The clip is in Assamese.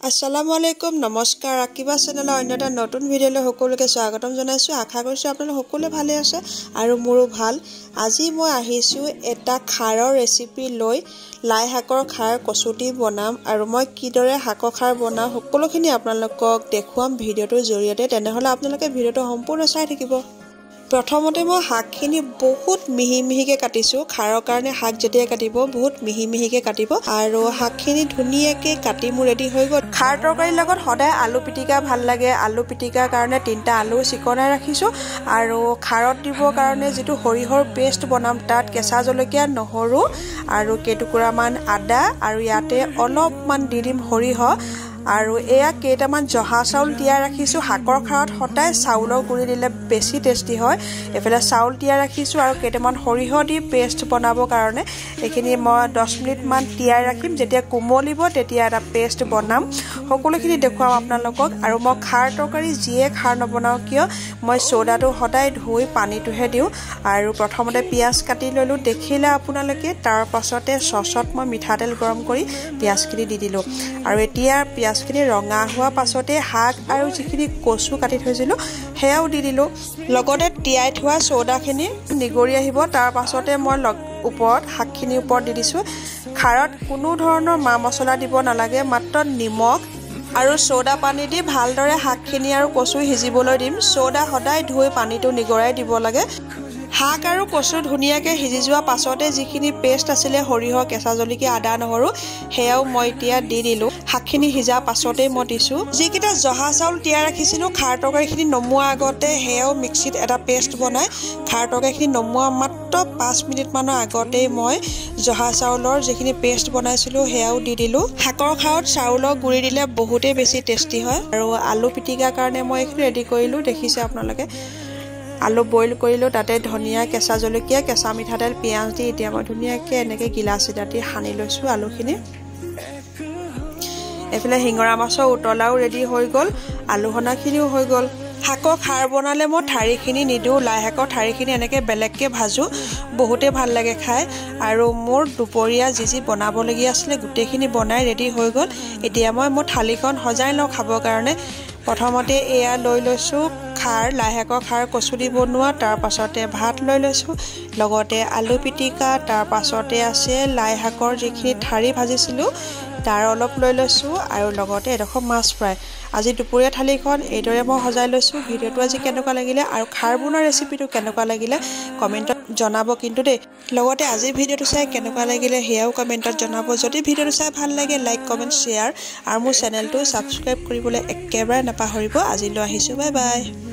আসসালামু আলাইকুম নমস্কাৰ আকিবা চেনেলৰ অন্য এটা নতুন ভিডিঅ'লৈ সকলোকে স্বাগতম জনাইছোঁ আশা কৰিছোঁ আপোনালোক সকলোৱে ভালে আছে আৰু মোৰো ভাল আজি মই আহিছোঁ এটা খাৰৰ ৰেচিপি লৈ লাই শাকৰ খাৰ কচুটি বনাম আৰু মই কিদৰে শাকৰ খাৰ বনাওঁ সকলোখিনি আপোনালোকক দেখুৱাম ভিডিঅ'টোৰ জৰিয়তে তেনেহলে আপোনালোকে ভিডিঅ'টো সম্পূৰ্ণ চাই থাকিব প্ৰথমতে মই শাকখিনি বহুত মিহি মিহিকে কাটিছো খাৰৰ কাৰণে শাক যেতিয়া কাটিব বহুত মিহি মিহিকে কাটিব আৰু শাকখিনি ধুনিয়াকে কাটি মু ৰেডি হৈ গল খাৰ তৰকাৰীৰ লগত সদায় আলু পিটিকা ভাল লাগে আলু পিটিকাৰ কাৰণে তিনটা আলু চিকনাই ৰাখিছো আৰু খাৰত দিবৰ কাৰণে যেটো হৰিহৰ পেষ্ট বনাম তাত কেঁচা জলকীয়া নহৰু আৰু কেটুকুৰামান আদা আৰু ইয়াতে অলপমান দি দিম হৰিহ আৰু এয়া কেইটামান জহা চাউল তিয়াই ৰাখিছো শাকৰ খাৰত হটাই চাউলৰ গুৰি দিলে বেছি টেষ্টি হয় এফালে চাউল তিয়াই ৰাখিছো আৰু কেইটামান হৰিহ দি পেষ্ট বনাবৰ কাৰণে এখিনি মই 10 মিনিট মান তিয়াই ৰাখিম যেতিয়া কোমলিব তেতিয়া এটা পেষ্ট বনাম সকলোখিনি দেখুৱাম আপোনালোকক আৰু মই খাৰ তৰকাৰী জিয়ে খাৰ নবনাও কিয় মই সোডাটো হটাই ধুই পানীটোহে দিও আৰু প্ৰথমতে পিয়াজ কাটি ললো দেখিলা আপোনালোকে তাৰ পাছতে সসত মই মিঠাতেল গৰম কৰি পিয়াজখিনি দি দিলো আৰু এতিয়া পিয়াজখিনি ৰঙা হোৱা পাছতে শাক আৰু যিখিনি কচু কাটি থৈছিলো হেয়াও দি দিলো লগতে তিয়াই থোৱা সোডাখিনি নিগৰি আহিব তাৰ পাছতে মই ওপৰত শাকখিনি ওপৰত দি দিছো খাৰত কোনো ধৰণৰ মা মছলা দিব নালাগে মাত্ৰ নিমখ আৰু সোডা পানী দি ভালদৰে শাকখিনি আৰু কচু হিজিবলৈ দিম সোডা হদাই ধুই পানীটো নিগৰাই দিব লাগে শাক আৰু কচু ধুনিয়াকে হিজি যোৱা পাছতে যিখিনি পেষ্ট আছিল হৰিহ কেঁচা জলকীয়া আদা নহৰু হেয়াও মই এতিয়া দি দিলো শাকখিনি হিজা পাছতে মই দিছো যিকিটা জহা চাউল তিয়াই ৰাখিছিলো খাৰ তৰকাৰীখিনি নমুৱা আগতে হেয়াও মিক্সিত এটা পেষ্ট বনাই খাৰ তৰকাৰীখিনি নমুৱা মাত্ৰ 5 মিনিট মানৰ আগতে মই জহা চাউলৰ যিখিনি পেষ্ট বনাইছিলো হেয়াও দি দিলো শাকৰ খাৰত চাউলৰ গুৰি দিলে বহুতে বেছি টেষ্টি হয় আৰু আলু পিটিকাৰ কাৰণে মই এইখিনি ৰেডি কৰিলো দেখিছে আপোনালোকে আলু বইল কৰিলো তাতে ধনিয়া কেঁচা জলকীয়া কেঁচা মিঠাতেল পিয়াজ দি এতিয়া মই ধুনিয়াকে এনেকে গিলাচ এটাতে হানি লৈছো আলুখিনি এফালে হিঙৰা মাছৰ উতলাও ৰেডি হৈ গল আলু হনাখিনিও হৈ গল শাকৰ খাৰ বনালে মই ঠাৰিখিনি নিদু লাই শাকৰ ঠাৰিখিনি এনেকে বেলেগকে ভাজো বহুতে ভাল লাগে খাই আৰু মোৰ দুপৰীয়া যি বনাব লাগি আছিল গুটেখিনি বনাই ৰেডি হৈ গল এতিয়া মই মোৰ থালিখন সজাই লওঁ খাবৰ কাৰণে প্ৰথমতে এয়া লৈ লৈছো খাৰ লাই শাকৰ খাৰ কচুদি বনোৱা তাৰ পাছতে ভাত লৈ লৈছো লগতে আলু পিটিকা তাৰ পাছতে আছে লাই শাকৰ যিখিনি ঠাৰি ভাজিছিলো তাৰ অলপ লৈ লৈছো আৰু লগতে এডখ মাছ ফ্ৰাই আজি দুপৰীয়া থালিখন এইদৰে মই সজাই লৈছো ভিডিঅটো আজি কেনেকুৱা লাগিলে আৰু খাৰ বনোৱা ৰেচিপিটো কেনেকুৱা লাগিলে কমেন্টত জনাব কিন্তু দেই লগতে আজি ভিডিঅটো চাই কেনেকুৱা লাগিলে হেয়াও কমেন্টত জনাব যদি ভিডিঅটো চাই ভাল লাগে লাইক কমেন্ট শেয়াৰ আৰু মোৰ চেনেলটো সাবস্ক্ৰাইব কৰিবলৈ একেবাৰে নাপাহৰিব আজিলৈ আহিছো বাই বাই